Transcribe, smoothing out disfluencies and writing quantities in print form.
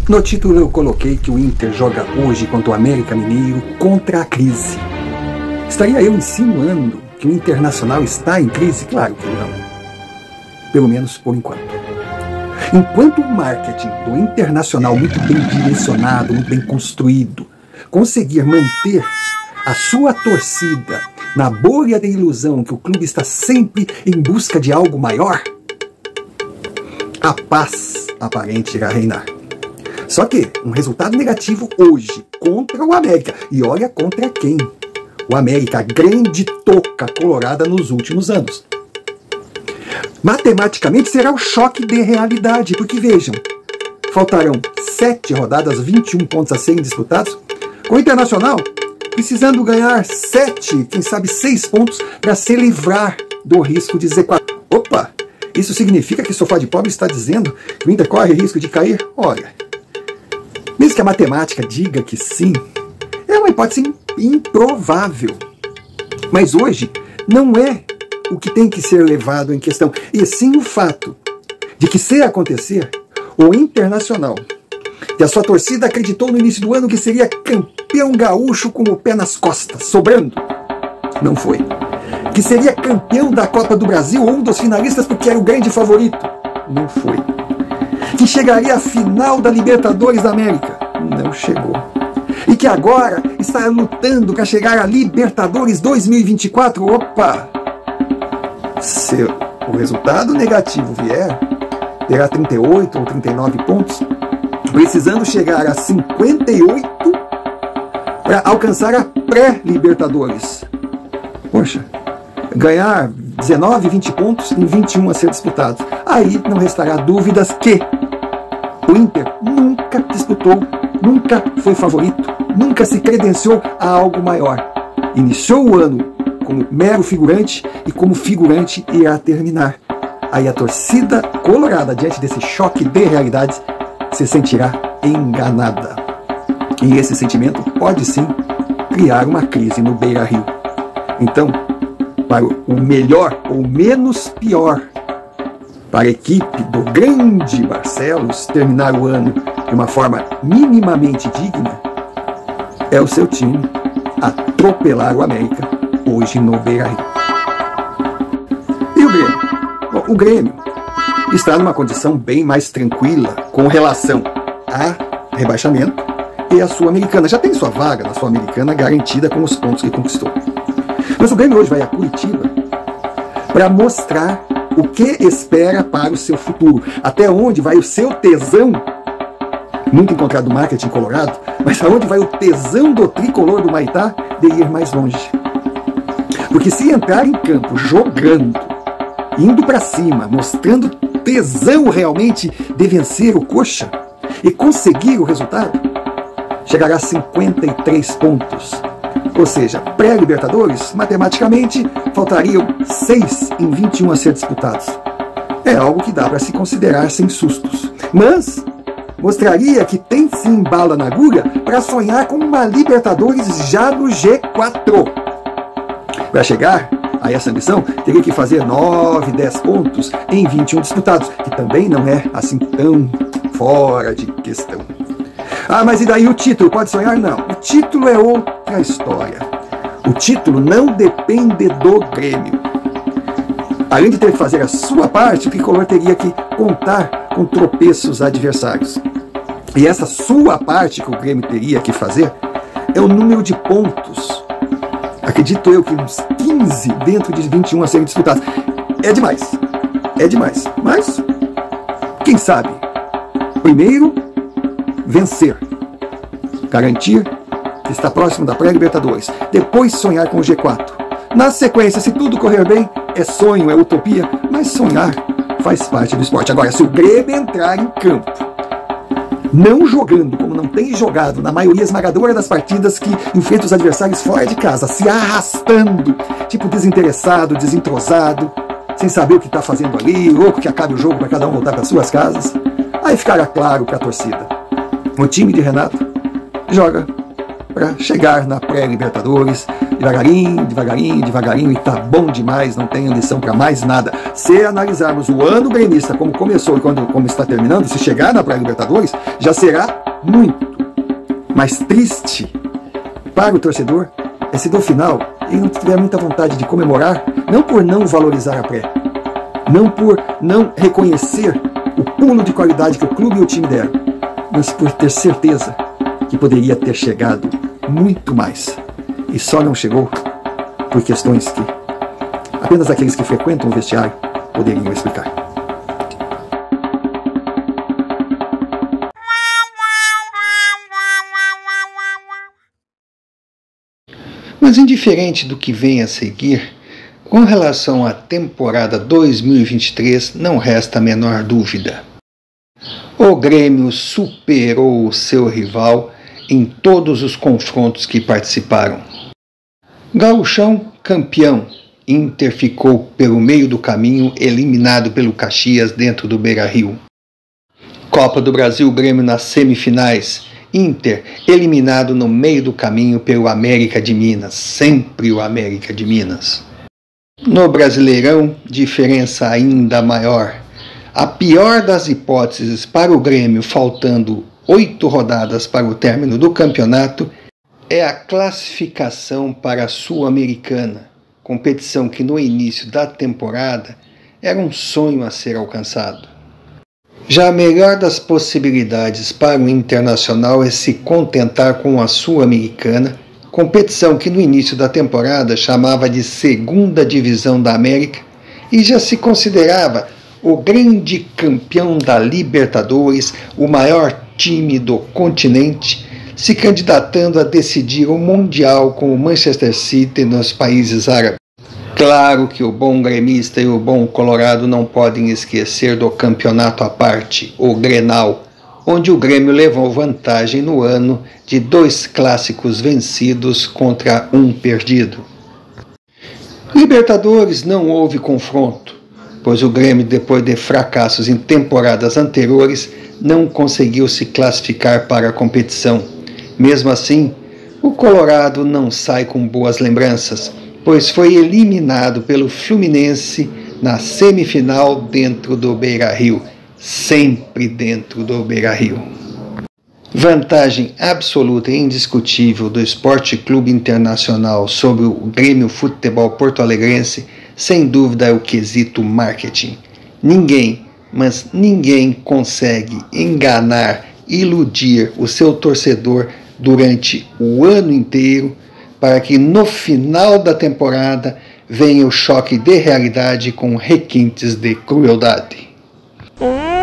No título eu coloquei que o Inter joga hoje contra o América Mineiro contra a crise. Estaria eu insinuando que o Internacional está em crise? Claro que não. Pelo menos por enquanto. Enquanto o marketing do Internacional, muito bem direcionado, muito bem construído, conseguir manter a sua torcida na bolha da ilusão que o clube está sempre em busca de algo maior, a paz aparente irá reinar. Só que um resultado negativo hoje contra o América. E olha contra quem? O América, a grande toca colorada nos últimos anos. Matematicamente será um choque de realidade, porque vejam, faltarão 7 rodadas, 21 pontos a serem disputados, com o Internacional precisando ganhar 7, quem sabe 6 pontos para se livrar do risco de Z4. Opa, isso significa que o Sofá de Pobre está dizendo que o Inter corre risco de cair? Olha, mesmo que a matemática diga que sim, é uma hipótese improvável. Mas hoje não é o que tem que ser levado em questão, e sim o fato de que, se acontecer, o Internacional, que a sua torcida acreditou no início do ano que seria campeão gaúcho com o pé nas costas, sobrando, não foi. Que seria campeão da Copa do Brasil ou um dos finalistas porque era o grande favorito, não foi. Que chegaria à final da Libertadores da América, não chegou. E que agora está lutando para chegar à Libertadores 2024, opa! Se o resultado negativo vier, terá 38 ou 39 pontos, precisando chegar a 58 para alcançar a pré-Libertadores. Poxa, ganhar 19, 20 pontos em 21 a ser disputados. Aí não restará dúvidas que o Inter nunca disputou, nunca foi favorito, nunca se credenciou a algo maior. Iniciou o ano como mero figurante e como figurante irá terminar. Aí a torcida colorada, diante desse choque de realidades, se sentirá enganada. E esse sentimento pode sim criar uma crise no Beira-Rio. Então, para o melhor ou menos pior, para a equipe do grande Barcelos terminar o ano de uma forma minimamente digna, é o seu time atropelar o América hoje no Beira-Rio. E o Grêmio? Bom, o Grêmio está numa condição bem mais tranquila com relação a rebaixamento e a Sul-Americana. Já tem sua vaga na Sul-Americana garantida com os pontos que conquistou. Mas o Grêmio hoje vai a Curitiba para mostrar o que espera para o seu futuro. Até onde vai o seu tesão, muito encontrado no marketing colorado, mas aonde vai o tesão do tricolor do Maitá de ir mais longe. Porque se entrar em campo jogando, indo para cima, mostrando tesão realmente de vencer o Coxa e conseguir o resultado, chegará a 53 pontos. Ou seja, pré-Libertadores, matematicamente, faltariam 6 em 21 a ser disputados. É algo que dá para se considerar sem sustos. Mas mostraria que tem sim bala na agulha para sonhar com uma Libertadores já no G4. Para chegar a essa ambição, teria que fazer 9, 10 pontos em 21 disputados, que também não é assim tão fora de questão. Ah, mas e daí o título? Pode sonhar? Não. O título é outra história. O título não depende do Grêmio. Além de ter que fazer a sua parte, o tricolor teria que contar com tropeços adversários. E essa sua parte que o Grêmio teria que fazer é o número de pontos. Acredito eu que uns 15 dentro de 21 a serem disputados. É demais. É demais. Mas, quem sabe? Primeiro, vencer. Garantir que está próximo da pré-Libertadores. Depois sonhar com o G4. Na sequência, se tudo correr bem, é sonho, é utopia, mas sonhar faz parte do esporte. Agora, se o Grêmio entrar em campo, não jogando como não tem jogado na maioria esmagadora das partidas que enfrenta os adversários fora de casa, se arrastando, tipo desinteressado, desentrosado, sem saber o que está fazendo ali, louco que acabe o jogo para cada um voltar para suas casas, aí ficará claro para a torcida. O time de Renato joga para chegar na pré-Libertadores, devagarinho, devagarinho, devagarinho, e tá bom demais, não tem lição para mais nada. Se analisarmos o ano gremista, como começou e como está terminando, se chegar na pré-Libertadores, já será muito mais triste para o torcedor é se no final ele não tiver muita vontade de comemorar, não por não valorizar a pré, não por não reconhecer o pulo de qualidade que o clube e o time deram, mas por ter certeza que poderia ter chegado muito mais. E só não chegou por questões que apenas aqueles que frequentam o vestiário poderiam explicar. Mas indiferente do que vem a seguir, com relação à temporada 2023, não resta a menor dúvida. O Grêmio superou o seu rival em todos os confrontos que participaram. Gauchão campeão, Inter ficou pelo meio do caminho, eliminado pelo Caxias dentro do Beira-Rio. Copa do Brasil, Grêmio nas semifinais, Inter eliminado no meio do caminho pelo América de Minas, sempre o América de Minas. No Brasileirão, diferença ainda maior. A pior das hipóteses para o Grêmio, faltando 8 rodadas para o término do campeonato, é a classificação para a Sul-Americana, competição que no início da temporada era um sonho a ser alcançado. Já a melhor das possibilidades para o Internacional é se contentar com a Sul-Americana, competição que no início da temporada chamava de Segunda Divisão da América e já se considerava o grande campeão da Libertadores, o maior time do continente, se candidatando a decidir o Mundial com o Manchester City nos países árabes. Claro que o bom gremista e o bom colorado não podem esquecer do campeonato à parte, o Grenal, onde o Grêmio levou vantagem no ano de 2 clássicos vencidos contra 1 perdido. Libertadores não houve confronto, pois o Grêmio, depois de fracassos em temporadas anteriores, não conseguiu se classificar para a competição. Mesmo assim, o colorado não sai com boas lembranças, pois foi eliminado pelo Fluminense na semifinal dentro do Beira-Rio, sempre dentro do Beira-Rio. Vantagem absoluta e indiscutível do Esporte Clube Internacional sobre o Grêmio Futebol Porto-Alegrense, sem dúvida é o quesito marketing. Ninguém, mas ninguém consegue enganar, iludir o seu torcedor durante o ano inteiro, para que no final da temporada venha o choque de realidade com requintes de crueldade.